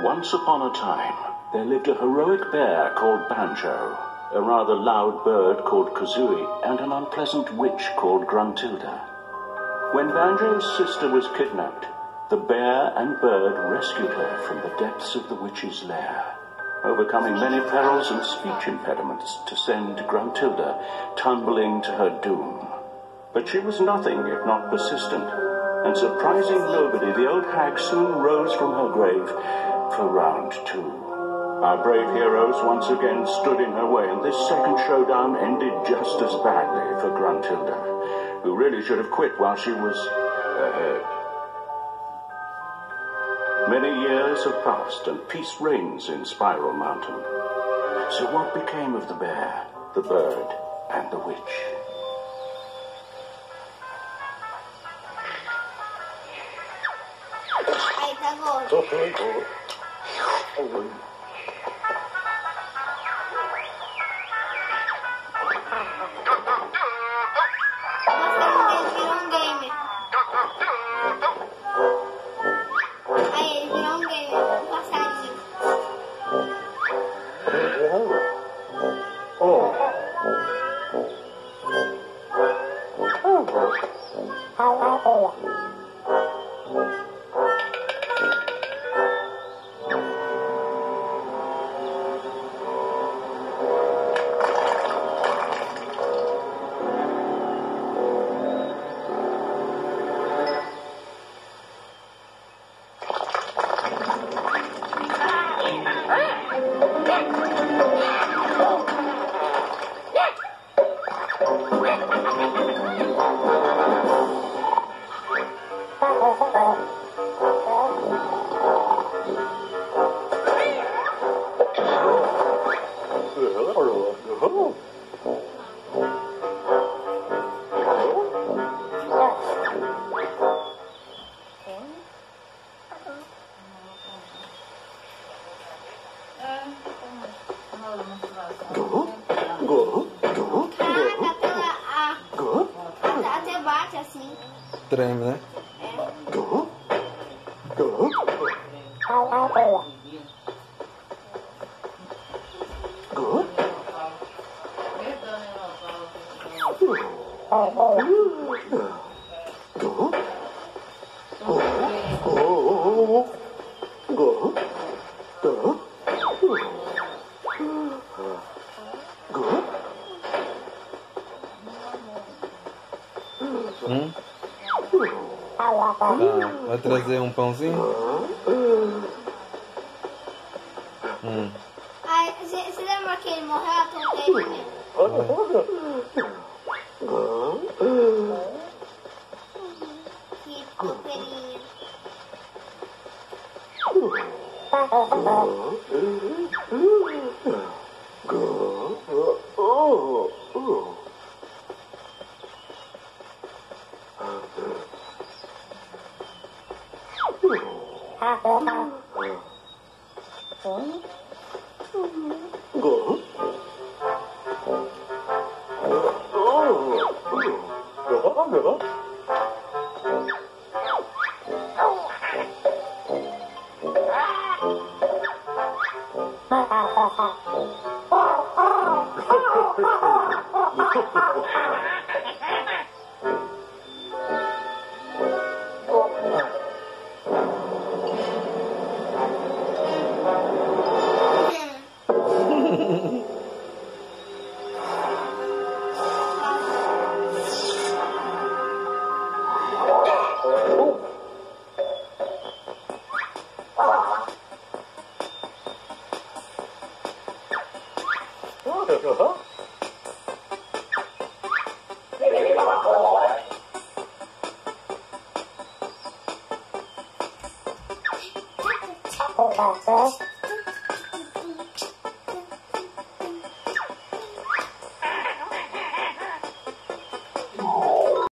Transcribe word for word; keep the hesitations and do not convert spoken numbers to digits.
Once upon a time, there lived a heroic bear called Banjo, a rather loud bird called Kazooie, and an unpleasant witch called Gruntilda. When Banjo's sister was kidnapped, the bear and bird rescued her from the depths of the witch's lair, overcoming many perils and speech impediments to send Gruntilda tumbling to her doom. But she was nothing if not persistent, and surprising nobody, the old hag soon rose from her grave for round two. Our brave heroes once again stood in her way, and this second showdown ended just as badly for Gruntilda, who really should have quit while she was ahead. Many years have passed, and peace reigns in Spiral Mountain. So what became of the bear, the bird, and the witch? Treme, né? Hum? Ah, vai trazer um pãozinho? Hum. Ai, você lembra que ele morreu? Eu toquei nele. Que coceirinho. Oh,